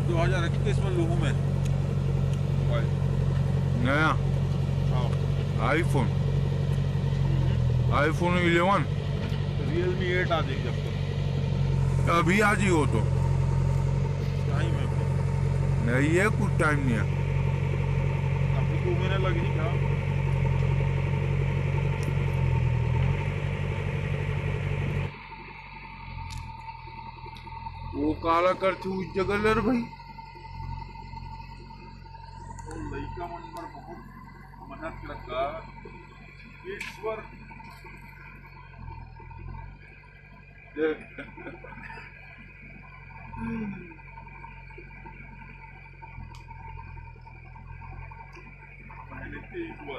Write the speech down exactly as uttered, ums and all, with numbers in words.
दो हजार इक्कीस में लूँ मैं मोबाइल नया। हाँ iPhone iPhone eleven Realme eight आ जाएगी जब तक। अभी आज ही हो तो टाइम है नहीं है, कुछ टाइम नहीं है। अभी दो महीने लग ही क्या। वो काला करती उस जगह ले भाई। तो लड़का मन पर बहुत मेहनत करता ईश्वर मेहनत ईश्वर।